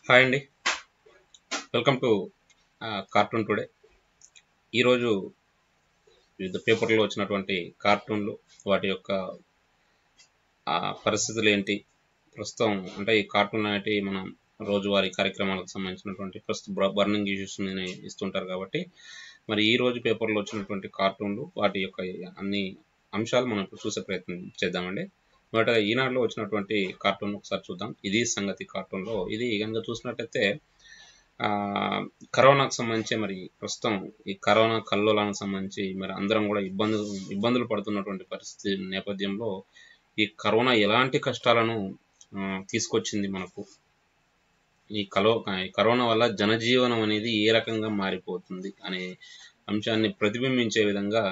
Hi అండి. Welcome to cartoon today. ఈరోజు వివిధ పేపర్లో వచ్చినటువంటి కార్టూన్లు, వాటి యొక్క పరిస్థితులు ఏంటి, ప్రస్తుతం అంటే ఈ కార్టూన్ అనేటి మనం రోజువారీ కార్యక్రమాలకు సంబంధించినటువంటి ప్రస్తుత బర్నింగ్ ఇష్యూస్ ఇస్తుంటారు కాబట్టి మరి ఈ రోజు పేపర్లో వచ్చినటువంటి కార్టూన్లు, వాటి యొక్క అన్ని అంశాలు మనం ఇప్పుడు చూసే ప్రయత్నం చేద్దామండి. మొదటగా ఈనాడులో వచ్చినటువంటి కార్టూన్ ఒకసారి చూద్దాం. ఇది సంగతి కార్టూన్లో ఇది కనుక చూసినట్టయితే కరోనాకు సంబంధించి మరి ప్రస్తుతం ఈ కరోనా కల్లోలానికి సంబంధించి మరి అందరం కూడా ఇబ్బందులు పడుతున్నటువంటి పరిస్థితి నేపథ్యంలో ఈ కరోనా ఎలాంటి కష్టాలను తీసుకొచ్చింది మనకు, ఈ కరోనా వల్ల జనజీవనం అనేది ఏ రకంగా మారిపోతుంది అనే అంశాన్ని ప్రతిబింబించే విధంగా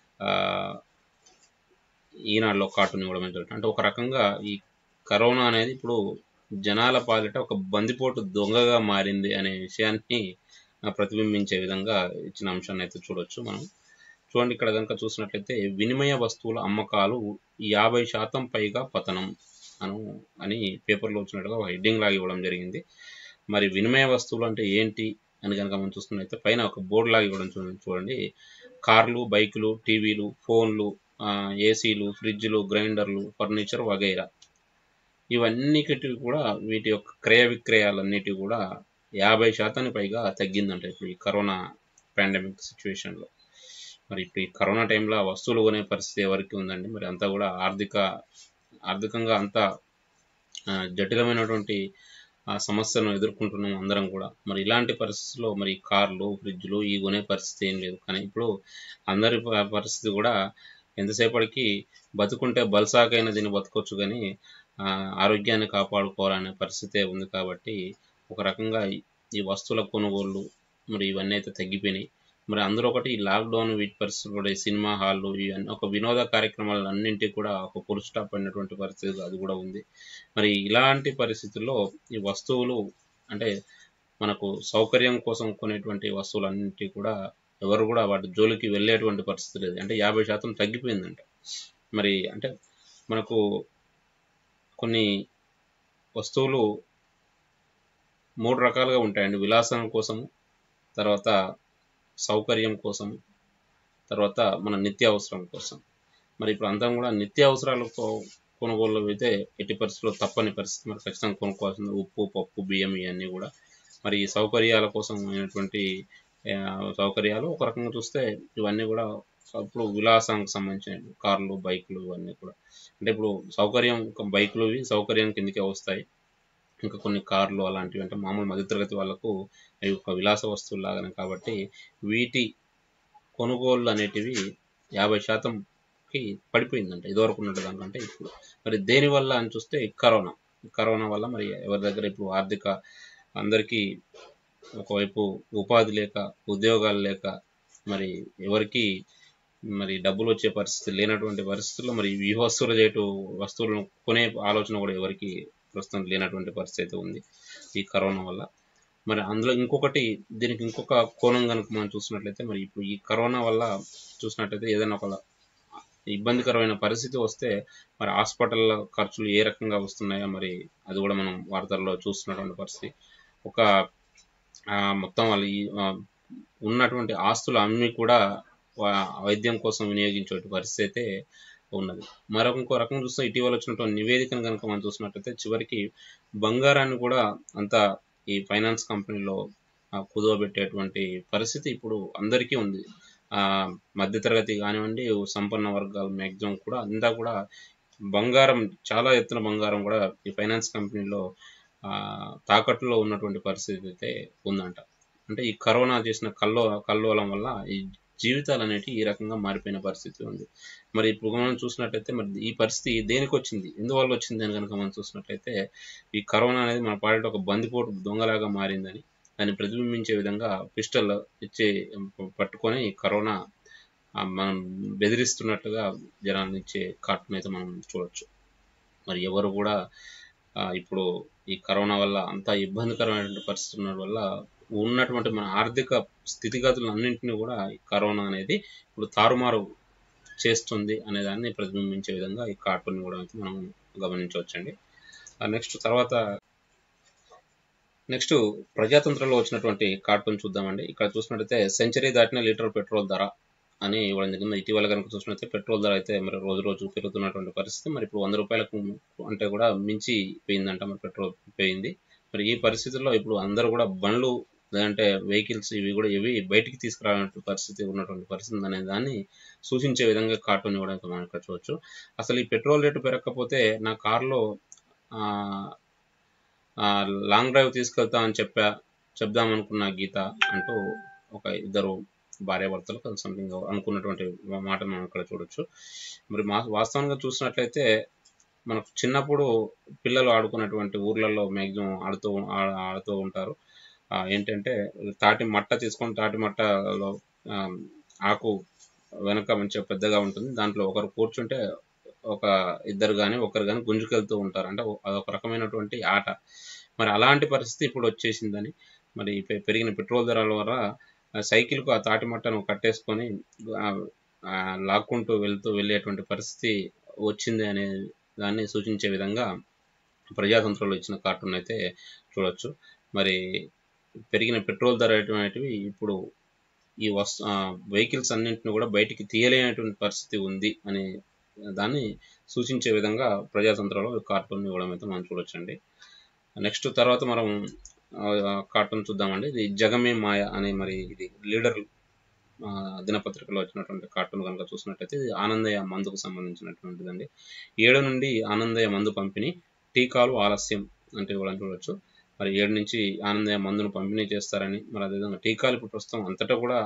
ఈనాడులో కార్టూన్ ఇవ్వడం జరుగుతుంది. అంటే ఒక రకంగా ఈ కరోనా అనేది ఇప్పుడు జనాల పాలిట ఒక బందిపోటు దొంగగా మారింది అనే విషయాన్ని ప్రతిబింబించే విధంగా ఇచ్చిన అంశాన్ని అయితే చూడొచ్చు మనం. చూడండి, ఇక్కడ కనుక చూసినట్లయితే వినిమయ వస్తువుల అమ్మకాలు 50% పైగా పతనం అని పేపర్లో వచ్చినట్టుగా ఒక హెడ్డింగ్ లాగా ఇవ్వడం జరిగింది. మరి వినిమయ వస్తువులు అంటే ఏంటి అని కనుక మనం చూసుకున్నట్లయితే పైన ఒక బోర్డు లాగా ఇవ్వడం చూడండి. కార్లు, బైకులు, టీవీలు, ఫోన్లు, ఏసీలు, ఫ్రిడ్జ్లు, గ్రైండర్లు, ఫర్నిచర్ వగైరా ఇవన్నిటికి కూడా వీటి యొక్క క్రయ విక్రయాలన్నిటి కూడా 50% పైగా తగ్గిందంట ఇప్పుడు ఈ కరోనా పాండమిక్ సిచ్యువేషన్లో. మరి ఇప్పుడు ఈ కరోనా టైంలో వస్తువులు కొనే పరిస్థితి ఎవరికి ఉందండి? మరి అంతా కూడా ఆర్థికంగా అంతా జటిలమైనటువంటి సమస్యను ఎదుర్కొంటున్నాం అందరం కూడా. మరి ఇలాంటి పరిస్థితుల్లో మరి కార్లు, ఫ్రిడ్జ్లు ఈ కొనే పరిస్థితి ఏం లేదు. కానీ ఇప్పుడు అందరి పరిస్థితి కూడా ఎంతసేపటికి బతుకుంటే బల్సాకైనా దీన్ని బతకొచ్చు, కానీ ఆరోగ్యాన్ని కాపాడుకోవాలనే పరిస్థితే ఉంది. కాబట్టి ఒక రకంగా ఈ వస్తువుల కొనుగోళ్ళు మరి ఇవన్నీ అయితే తగ్గిపోయినాయి. మరి అందులో ఒకటి ఈ లాక్డౌన్, వీటి పరిస్థితులు కూడా ఈ సినిమా హాళ్ళు, ఇవన్నీ ఒక వినోద కార్యక్రమాలు అన్నింటికి కూడా ఒక ఫుల్ స్టాప్ అయినటువంటి పరిస్థితి అది కూడా ఉంది. మరి ఇలాంటి పరిస్థితుల్లో ఈ వస్తువులు అంటే మనకు సౌకర్యం కోసం కొనేటువంటి వస్తువులన్నింటినీ కూడా ఎవరు కూడా వాటి జోలికి వెళ్ళేటువంటి పరిస్థితి లేదు. అంటే 50% తగ్గిపోయిందంట. మరి అంటే మనకు కొన్ని వస్తువులు 3 రకాలుగా ఉంటాయండి. విలాసం కోసము, తర్వాత సౌకర్యం కోసం, తర్వాత మన నిత్యావసరం కోసం. మరి ఇప్పుడు అంతా కూడా నిత్యావసరాలకు కొనుగోలు అయితే ఎట్టి పరిస్థితుల్లో తప్పని పరిస్థితి, మరి ఖచ్చితంగా కొనుక్కోవాల్సింది ఉప్పు, పప్పు, బియ్యం ఇవన్నీ కూడా. మరి సౌకర్యాల కోసం అయినటువంటి సౌకర్యాలు ఒక రకంగా చూస్తే ఇవన్నీ కూడా ఇప్పుడు విలాసానికి సంబంధించిన కార్లు, బైకులు ఇవన్నీ కూడా. అంటే ఇప్పుడు సౌకర్యం బైకులు సౌకర్యం కిందకే వస్తాయి. ఇంకా కొన్ని కార్లు అలాంటివి అంటే మామూలు మధ్యతరగతి వాళ్ళకు అవి ఒక విలాస వస్తువులు లాగానే. కాబట్టి వీటి కొనుగోళ్ళు అనేటివి 50%కి పడిపోయిందంట ఇదివరకు ఉన్నట్టు దానికంటే ఇప్పుడు. మరి దేనివల్ల అని చూస్తే కరోనా వల్ల మరి ఎవరి దగ్గర ఇప్పుడు అందరికీ ఒకవైపు ఉపాధి లేక, ఉద్యోగాలు లేక, మరి ఎవరికి మరి డబ్బులు వచ్చే పరిస్థితి లేనటువంటి పరిస్థితుల్లో మరి ఈ వస్తువులను కొనే ఆలోచన కూడా ఎవరికి ప్రస్తుతం లేనటువంటి పరిస్థితి అయితే ఉంది ఈ కరోనా వల్ల. మరి అందులో దీనికి ఇంకొక కోణం కనుక మనం చూసినట్లయితే మరి ఇప్పుడు ఈ కరోనా వల్ల చూసినట్లయితే ఏదైనా ఒక ఇబ్బందికరమైన పరిస్థితి వస్తే మరి హాస్పిటల్ ఖర్చులు ఏ రకంగా వస్తున్నాయో మరి అది కూడా మనం వార్తల్లో చూస్తున్నటువంటి పరిస్థితి. ఒక మొత్తం వాళ్ళు ఉన్నటువంటి ఆస్తులు అన్నీ కూడా వైద్యం కోసం వినియోగించే పరిస్థితి అయితే ఉన్నది. ఇంకో రకం చూస్తే ఇటీవల వచ్చినటువంటి నివేదికను కనుక మనం చూసినట్లయితే చివరికి బంగారాన్ని కూడా అంతా ఈ ఫైనాన్స్ కంపెనీలో కుదవబెట్టేటువంటి పరిస్థితి ఇప్పుడు అందరికీ ఉంది. మధ్యతరగతి కానివ్వండి, సంపన్న వర్గాలు మ్యాక్సిమం కూడా అంతా కూడా బంగారం, చాలా ఎత్తున బంగారం కూడా ఈ ఫైనాన్స్ కంపెనీలో తాకట్టులో ఉన్నటువంటి పరిస్థితి అయితే ఉందంట. అంటే ఈ కరోనా చేసిన కల్లోలం వల్ల ఈ జీవితాలు అనేవి ఈ రకంగా మారిపోయిన పరిస్థితి ఉంది. మరి ఇప్పుడు మనం చూసినట్లయితే మరి ఈ పరిస్థితి దేనికి వచ్చింది, ఎందువల్ల వచ్చింది అని కనుక మనం చూసినట్లయితే ఈ కరోనా అనేది మన పాలిట ఒక బందిపోటు దొంగలాగా మారిందని దాన్ని ప్రతిబింబించే విధంగా పిస్టల్ పట్టుకొని కరోనా మనం బెదిరిస్తున్నట్టుగా జనాన్ని ఇచ్చే కార్టూన్ అయితే మనం చూడొచ్చు. మరి ఎవరు కూడా ఇప్పుడు ఈ కరోనా వల్ల అంత ఇబ్బందికరమైనటువంటి పరిస్థితి ఉండడం వల్ల ఉన్నటువంటి మన ఆర్థిక స్థితిగతులు అన్నింటినీ కూడా ఈ కరోనా అనేది ఇప్పుడు తారుమారు చేస్తుంది అనే దాన్ని ప్రతిబింబించే విధంగా ఈ కార్టూన్ కూడా అయితే మనం గమనించవచ్చండి. నెక్స్ట్ తర్వాత నెక్స్ట్ ప్రజాతంత్రంలో వచ్చినటువంటి కార్టూన్ చూద్దామండి. ఇక్కడ చూసినట్టయితే సెంచరీ దాటిన లీటర్ పెట్రోల్ ధర అని ఇవ్వడం జరిగింది. ఇటీవల కనుక చూసినట్లయితే పెట్రోల్ ధర అయితే మరి రోజు రోజు పెరుగుతున్నటువంటి పరిస్థితి. మరి ఇప్పుడు 100 రూపాయలకు అంటే కూడా మించి పోయిందంట, మరి పెట్రోల్ పోయింది. మరి ఈ పరిస్థితుల్లో ఇప్పుడు అందరూ కూడా బండ్లు లేదంటే వెహికల్స్ ఇవి కూడా బయటికి తీసుకురావాలంటే పరిస్థితి ఉన్నటువంటి పరిస్థితి అనే దాన్ని సూచించే విధంగా కార్టూన్ ఇవ్వడం మనం ఇక్కడ చూడవచ్చు. అసలు ఈ పెట్రోల్ రేటు పెరగకపోతే నా కారులో లాంగ్ డ్రైవ్ తీసుకెళ్తా అని చెప్దామనుకున్న గీత అంటూ ఒక ఇద్దరు భార్యాభర్తలు సంథింగ్ అనుకున్నటువంటి మాట మనం ఇక్కడ చూడొచ్చు. మరి వాస్తవంగా చూసినట్లయితే మనకు చిన్నప్పుడు పిల్లలు ఆడుకున్నటువంటి ఊర్లలో మ్యాక్సిమం ఆడుతూ ఉంటారు. ఏంటంటే తాటి మట్ట తీసుకొని తాటి మట్టలో ఆకు వెనక మంచిగా పెద్దగా ఉంటుంది. దాంట్లో ఒకరు కూర్చుంటే ఒక ఇద్దరు కానీ ఒకరు కానీ గుంజుకెళ్తూ ఉంటారు. అంటే అదొక రకమైనటువంటి ఆట. మరి అలాంటి పరిస్థితి ఇప్పుడు వచ్చేసిందని, మరి పెరిగిన పెట్రోల్ ధరల వల్ల సైకిల్కు ఆ తాటి మట్టను కట్టేసుకొని లాక్కుంటూ వెళ్ళేటువంటి పరిస్థితి వచ్చింది అనే దాన్ని సూచించే విధంగా ప్రజాతంత్రంలో ఇచ్చిన కార్టూన్ అయితే చూడొచ్చు. మరి పెరిగిన పెట్రోల్ ధర అనేటివి ఇప్పుడు ఈ వెహికల్స్ అన్నింటిని కూడా బయటికి తీయలేనటువంటి పరిస్థితి ఉంది అనే దాన్ని సూచించే విధంగా ప్రజాతంత్రంలో కార్టూన్ ఇవ్వడం అయితే మనం చూడొచ్చండి. నెక్స్ట్ తర్వాత మనం కార్టూన్ చూద్దామండి. ఇది జగమే మాయ అనే మరి ఇది లీడర్ దినపత్రికలో వచ్చినటువంటి కార్టూన్ కనుక చూసినట్టయితే ఇది ఆనందయ్య మందుకు సంబంధించినటువంటిదండి. 7 నుండి ఆనందయ్య మందు పంపిణీ, టీకాలు ఆలస్యం అంటే ఇవ్వడం చూడవచ్చు. మరి 7 నుంచి ఆనందయ్య మందును పంపిణీ చేస్తారని, మరి అదేవిధంగా టీకాలు ఇప్పుడు ప్రస్తుతం అంతటా కూడా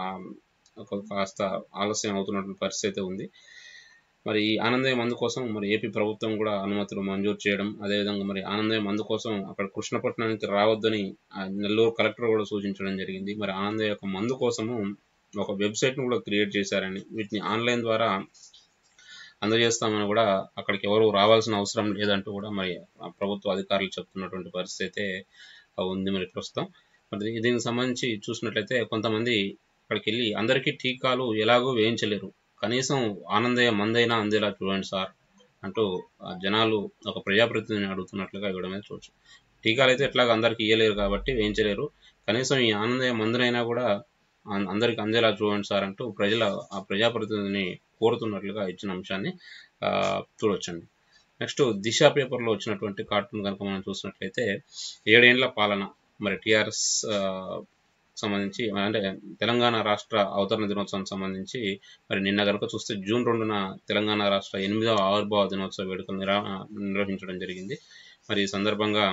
కాస్త ఆలస్యం అవుతున్నటువంటి పరిస్థితి అయితే ఉంది. మరి ఈ ఆనందయ్య మందు కోసం మరి ఏపీ ప్రభుత్వం కూడా అనుమతులు మంజూరు చేయడం, అదేవిధంగా మరి ఆనందయ్య మందు కోసం అక్కడ కృష్ణపట్నానికి రావద్దని నెల్లూరు కలెక్టర్ కూడా సూచించడం జరిగింది. మరి ఆనందయ్య యొక్క మందు కోసము ఒక వెబ్సైట్ను కూడా క్రియేట్ చేశారని, వీటిని ఆన్లైన్ ద్వారా అందజేస్తామని కూడా అక్కడికి ఎవరు రావాల్సిన అవసరం లేదంటూ కూడా మరి ప్రభుత్వ అధికారులు చెప్తున్నటువంటి పరిస్థితి అయితే ఉంది మరి ప్రస్తుతం. మరి దీనికి సంబంధించి చూసినట్లయితే కొంతమంది అక్కడికి వెళ్ళి అందరికీ టీకాలు ఎలాగో వేయించలేరు, కనీసం ఆనందయ్య మందైనా అందేలా చూడండి సార్ అంటూ జనాలు ఒక ప్రజాప్రతినిధిని అడుగుతున్నట్లుగా ఇవ్వడమే చూడవచ్చు. టీకాలు అయితే ఎట్లాగ అందరికీ ఇవ్వలేరు కాబట్టి వేయించలేరు, కనీసం ఈ ఆనందయ్య మందునైనా కూడా అందరికి అందేలా చూడండి సార్ అంటూ ఆ ప్రజాప్రతినిధిని కోరుతున్నట్లుగా ఇచ్చిన అంశాన్ని చూడొచ్చండి. నెక్స్ట్ దిశ పేపర్లో వచ్చినటువంటి కార్టూన్ కనుక మనం చూసినట్లయితే 7 ఏళ్ల పాలన, మరి టీఆర్ఎస్ సంబంధించి అంటే తెలంగాణ రాష్ట్ర అవతరణ దినోత్సవం సంబంధించి మరి నిన్న కనుక చూస్తే జూన్ 2న తెలంగాణ రాష్ట్ర 8వ ఆవిర్భావ దినోత్సవ వేడుకలు నిర్వహించడం జరిగింది. మరి ఈ సందర్భంగా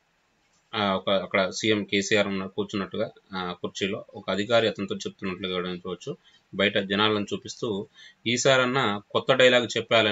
అక్కడ సీఎం కేసీఆర్ కూర్చున్నట్టుగా కుర్చీలో ఒక అధికారి అతనితో చెప్తున్నట్లుగా చూడవచ్చు. బయట జనాలను చూపిస్తూ ఈసారన్నా కొత్త డైలాగ్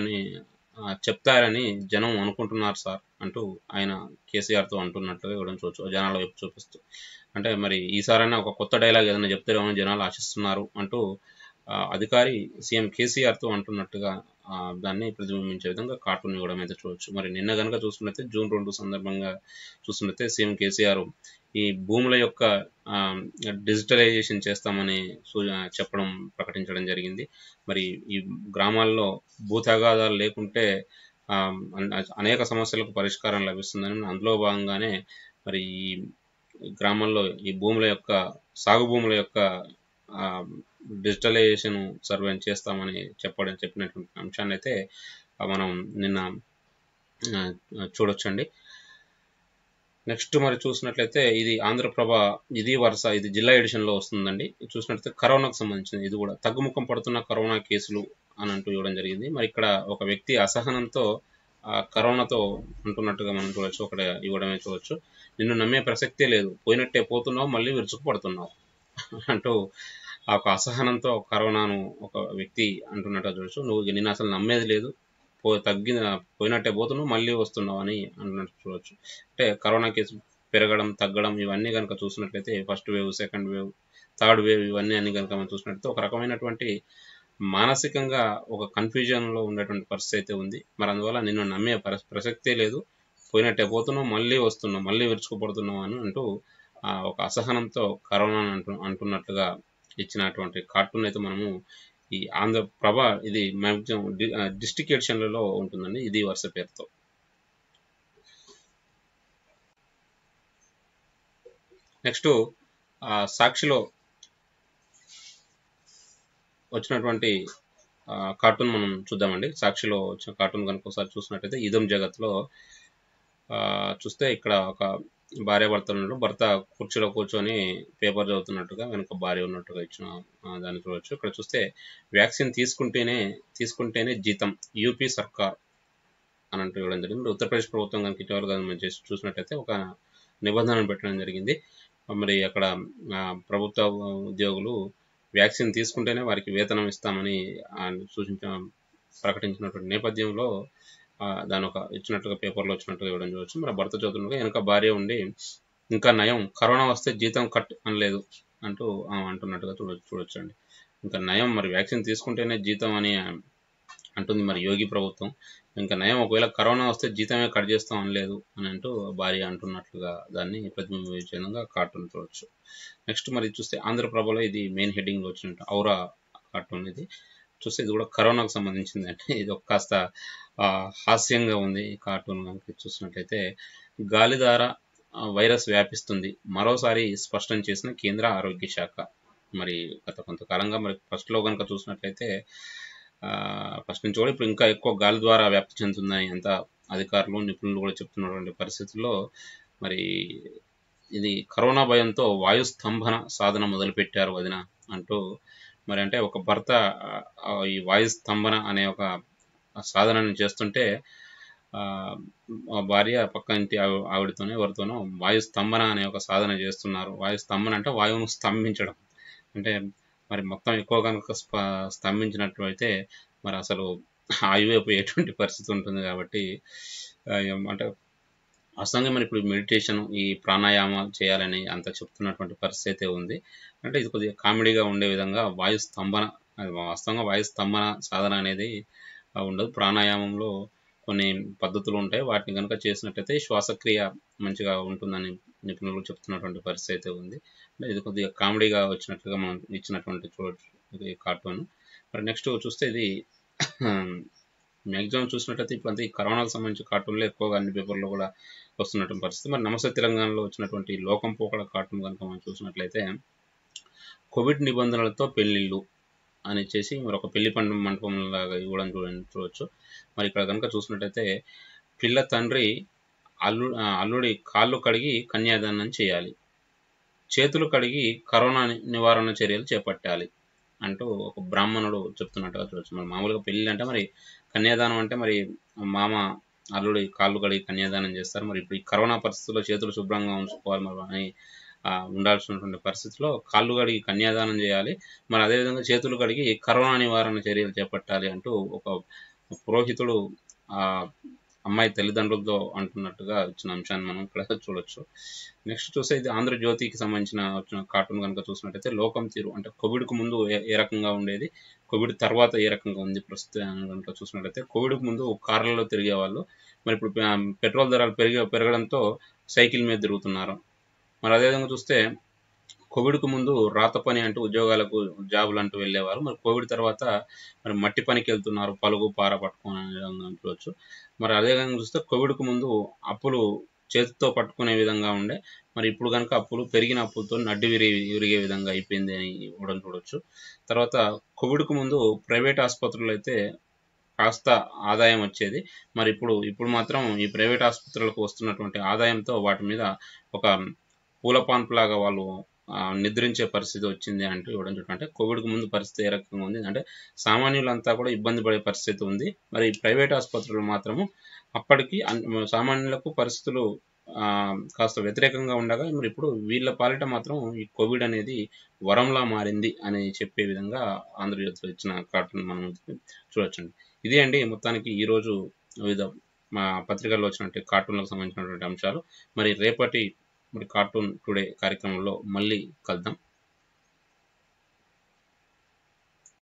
చెప్తారని జనం అనుకుంటున్నారు సార్ అంటూ ఆయన కేసీఆర్తో అంటున్నట్లుగా ఇవ్వడం చూడవచ్చు, జనాల వైపు చూపిస్తూ. అంటే మరి ఈసారైనా ఒక కొత్త డైలాగ్ ఏదైనా చెప్తారేమో జనాలు ఆశిస్తున్నారు అంటూ అధికారి సీఎం కేసీఆర్తో అంటున్నట్టుగా దాన్ని ప్రతిబింబించే విధంగా కార్టూన్ ఇవ్వడం అయితే చూడవచ్చు. మరి నిన్న కనుక చూసుకున్నట్లయితే జూన్ 2 సందర్భంగా చూసుకున్నట్లయితే సీఎం కేసీఆర్ ఈ భూముల యొక్క డిజిటలైజేషన్ చేస్తామని చెప్పడం ప్రకటించడం జరిగింది. మరి ఈ గ్రామాల్లో భూతగాదాలు లేకుంటే అనేక సమస్యలకు పరిష్కారం లభిస్తుందని, అందులో భాగంగానే మరి ఈ గ్రామాల్లో ఈ సాగు భూముల యొక్క డిజిటలైజేషన్ సర్వే చేస్తామని చెప్పినటువంటి అంశాన్ని అయితే మనం నిన్న చూడొచ్చండి. నెక్స్ట్ మరి చూసినట్లయితే ఇది ఆంధ్రప్రభ ఇది జిల్లా ఎడిషన్లో వస్తుందండి. చూసినట్లయితే కరోనాకు సంబంధించింది, ఇది కూడా తగ్గుముఖం పడుతున్న కరోనా కేసులు అని అంటూ ఇవ్వడం జరిగింది. మరి ఇక్కడ ఒక వ్యక్తి అసహనంతో కరోనాతో అంటున్నట్టుగా మనం చూడవచ్చు, ఒకటి ఇవ్వడమే చూడవచ్చు. నిన్ను నమ్మే ప్రసక్తే లేదు, పోయినట్టే పోతున్నావు, మళ్ళీ విరుచుకుపడుతున్నావు అంటూ ఆ ఒక అసహనంతో కరోనాను ఒక వ్యక్తి అంటున్నట్టుగా చూడవచ్చు. నిన్ను అసలు నమ్మేది లేదు, పోయినట్టే పోతున్నావు, మళ్ళీ వస్తున్నావు అని అన్నట్టు చూడవచ్చు. అంటే కరోనా కేసు పెరగడం తగ్గడం ఇవన్నీ కనుక చూసినట్లయితే first wave, second wave, third wave ఇవన్నీ అన్ని కనుక మనం చూసినట్లయితే ఒక రకమైనటువంటి మానసికంగా ఒక కన్ఫ్యూజన్లో ఉండేటువంటి పరిస్థితి అయితే ఉంది. మరి అందువల్ల నిన్ను నమ్మే ప్రసక్తే లేదు, పోయినట్టే పోతున్నావు, మళ్ళీ వస్తున్నావు, మళ్ళీ విరుచుకుపడుతున్నావు అని అంటూ ఒక అసహనంతో కరోనా అంటున్నట్లుగా ఇచ్చినటువంటి కార్టూన్ అయితే మనము ఈ ఆంధ్రప్రభ ఇది మ్యాక్సిమం డిస్ట్రిక్ట్ ఎడిషన్లలో ఉంటుందండి, ఇది వరుస పేరుతో. నెక్స్ట్ సాక్షిలో వచ్చినటువంటి కార్టూన్ మనం చూద్దామండి. సాక్షిలో వచ్చిన కార్టూన్ కనుక ఒకసారి చూసినట్టయితే ఇదం జగత్లో చూస్తే ఇక్కడ ఒక భార్యాభర్తలు ఉన్నాడు. భర్త కుర్చీలో కూర్చొని పేపర్ చదువుతున్నట్టుగా వెనుక భార్య ఉన్నట్టుగా ఇచ్చిన దాన్ని చూడవచ్చు. ఇక్కడ చూస్తే వ్యాక్సిన్ తీసుకుంటేనే జీతం యూపీ సర్కార్ అని అంటూ ఇవ్వడం జరిగింది. ఉత్తరప్రదేశ్ ప్రభుత్వం కనుక ఇటీవల మనం చూసినట్టయితే ఒక నిబంధనలు పెట్టడం జరిగింది. మరి అక్కడ ప్రభుత్వ ఉద్యోగులు వ్యాక్సిన్ తీసుకుంటేనే వారికి వేతనం ఇస్తామని ప్రకటించినటువంటి నేపథ్యంలో దాని ఒక ఇచ్చినట్టుగా పేపర్లో వచ్చినట్టుగా ఇవ్వడం చూడవచ్చు. మరి భర్త చదువుతుండగా వెనక భార్య ఉండి ఇంకా నయం కరోనా వస్తే జీతం కట్ అనలేదు అంటూ అంటున్నట్టుగా చూడొచ్చండి. ఇంకా నయం మరి వ్యాక్సిన్ తీసుకుంటేనే జీతం అని అంటుంది మరి యోగి ప్రభుత్వం. ఇంకా నయం ఒకవేళ కరోనా వస్తే జీతమే కట్ చేస్తాం అనలేదు అని అంటూ భార్య అంటున్నట్లుగా దాన్ని ప్రతిబింబించే విధంగా కార్టూన్ చూడవచ్చు. నెక్స్ట్ మరి చూస్తే ఆంధ్రప్రభలో ఇది మెయిన్ హెడ్డింగ్లో వచ్చినట్టు ఔరా కార్టూన్. ఇది చూస్తే ఇది కూడా కరోనాకు సంబంధించింది. అంటే ఇది ఒక కాస్త హాస్యంగా ఉంది ఈ కార్టూన్ కనుక చూసినట్లయితే. గాలి ద్వారా వైరస్ వ్యాపిస్తుంది మరోసారి స్పష్టం చేసిన కేంద్ర ఆరోగ్య శాఖ. మరి గత కొంతకాలంగా మరి ఫస్ట్లో కనుక చూసినట్లయితే ఫస్ట్ నుంచి కూడా ఇప్పుడు ఇంకా ఎక్కువ గాలి ద్వారా వ్యాప్తి చెందుతుందని అంత అధికారులు నిపుణులు కూడా చెప్తున్నటువంటి పరిస్థితుల్లో మరి ఇది కరోనా భయంతో వాయు స్తంభన సాధన మొదలుపెట్టారు వదిన అంటూ మరి అంటే ఒక భర్త ఈ వాయు స్తంభన అనే ఒక సాధనను చేస్తుంటే భార్య పక్క ఇంటి ఆవిడతోనే ఎవరితోనో వాయు స్తంభన అనే ఒక సాధన చేస్తున్నారు. వాయు స్తంభన అంటే వాయువును స్తంభించడం. అంటే మరి మొత్తం ఎక్కువ కనుక స్తంభించినట్లయితే మరి అసలు ఆయువైపు ఎటువంటి పరిస్థితి ఉంటుంది. కాబట్టి అంటే వాస్తవంగా మరి ఇప్పుడు మెడిటేషన్ ఈ ప్రాణాయామాలు చేయాలని అంత చెప్తున్నటువంటి పరిస్థితి అయితే ఉంది. అంటే ఇది కొద్దిగా కామెడీగా ఉండే విధంగా వాయు స్తంభన, వాస్తవంగా వాయు స్తంభన సాధన అనేది ఉండదు. ప్రాణాయామంలో కొన్ని పద్ధతులు ఉంటాయి. వాటిని కనుక చేసినట్టయితే శ్వాసక్రియ మంచిగా ఉంటుందని నిపుణులు చెప్తున్నటువంటి పరిస్థితి అయితే ఉంది. ఇది కొద్దిగా కామెడీగా వచ్చినట్లుగా మనం ఇచ్చినటువంటి చూడవచ్చు ఇది కార్టూన్. మరి నెక్స్ట్ చూస్తే ఇది మ్యాక్సిమం చూసినట్లయితే ఇప్పుడు అంతా ఈ కరోనాకు సంబంధించిన కార్టూన్లో ఎక్కువగా అన్ని పేపర్లో కూడా వస్తున్నటువంటి పరిస్థితి. మరి నమస్తే తెలంగాణలో వచ్చినటువంటి లోకం పోకడ కార్టూన్ కనుక మనం చూసినట్లయితే కోవిడ్ నిబంధనలతో పెళ్లిళ్ళు అని చేసి మరి ఒక పెళ్లి మండపం లాగా ఇవ్వడం చూడవచ్చు. మరి ఇక్కడ కనుక చూసినట్టయితే పిల్ల తండ్రి అల్లుడి కాళ్ళు కడిగి కన్యాదానం చేయాలి, చేతులు కడిగి కరోనా నివారణ చర్యలు చేపట్టాలి అంటూ ఒక బ్రాహ్మణుడు చెప్తున్నట్టుగా చూడవచ్చు. మరి మామూలుగా పెళ్ళి అంటే మరి కన్యాదానం అంటే మరి మామ అల్లుడి కాళ్ళు కడిగి కన్యాదానం చేస్తారు. మరి ఇప్పుడు ఈ కరోనా పరిస్థితుల్లో చేతులు శుభ్రంగా ఉంచుకోవాలి మరి అని ఉండాల్సినటువంటి పరిస్థితిలో కాళ్ళు కడిగి కన్యాదానం చేయాలి, మరి అదేవిధంగా చేతులు కడిగి కరోనా నివారణ చర్యలు చేపట్టాలి అంటూ ఒక పురోహితుడు అమ్మాయి తల్లిదండ్రులతో అంటున్నట్టుగా ఇచ్చిన అంశాన్ని మనం ఇక్కడ చూడొచ్చు. నెక్స్ట్ చూస్తే ఇది ఆంధ్రజ్యోతికి సంబంధించిన వచ్చిన కార్టూన్ కనుక చూసినట్టయితే లోకం తీరు అంటే కోవిడ్కు ముందు ఏ రకంగా ఉండేది, కోవిడ్ తర్వాత ఏ రకంగా ఉంది ప్రస్తుతం కనుక చూసినట్టయితే కోవిడ్కు ముందు కార్లలో తిరిగేవాళ్ళు, మరి ఇప్పుడు పెట్రోల్ ధరలు పెరగడంతో సైకిల్ మీద తిరుగుతున్నారు. మరి అదేవిధంగా చూస్తే కోవిడ్కు ముందు రాత పని అంటూ ఉద్యోగాలకు జాబులు అంటూ వెళ్ళేవారు, మరి కోవిడ్ తర్వాత మరి మట్టి పనికి వెళ్తున్నారు, పలుగు పార పట్టుకొని చూడవచ్చు. మరి అదేవిధంగా చూస్తే కోవిడ్కు ముందు అప్పులు చేతితో పట్టుకునే విధంగా ఉండే, మరి ఇప్పుడు కనుక అప్పులు పెరిగిన అప్పులతో నడ్డి విరిగే విధంగా అయిపోయింది అని ఇవ్వడం చూడవచ్చు. తర్వాత కోవిడ్కు ముందు ప్రైవేట్ ఆసుపత్రులు అయితే కాస్త ఆదాయం వచ్చేది, మరి ఇప్పుడు మాత్రం ఈ ప్రైవేట్ ఆసుపత్రులకు వస్తున్నటువంటి ఆదాయంతో వాటి మీద ఒక పూలపాన్పులాగా వాళ్ళు నిద్రించే పరిస్థితి వచ్చింది అంటూ ఇవ్వడం చూడండి. అంటే కోవిడ్కు ముందు పరిస్థితి ఏ రకంగా ఉంది అంటే సామాన్యులంతా కూడా ఇబ్బంది పడే పరిస్థితి ఉంది, మరి ప్రైవేట్ ఆసుపత్రులు మాత్రము అప్పటికి సామాన్యులకు పరిస్థితులు కాస్త వ్యతిరేకంగా ఉండగా మరి ఇప్పుడు వీళ్ళ పాలిట మాత్రం ఈ కోవిడ్ అనేది వరంలా మారింది అని చెప్పే విధంగా ఆంధ్రజ్యోతిలో ఇచ్చిన కార్టూన్ మనం చూడొచ్చండి. ఇదే అండి మొత్తానికి ఈరోజు వివిధ మా పత్రికల్లో వచ్చినటువంటి కార్టూన్లకు సంబంధించినటువంటి అంశాలు. మరి రేపటి కార్టూన్ టుడే కార్యక్రమంలో మళ్ళీ కలుద్దాం.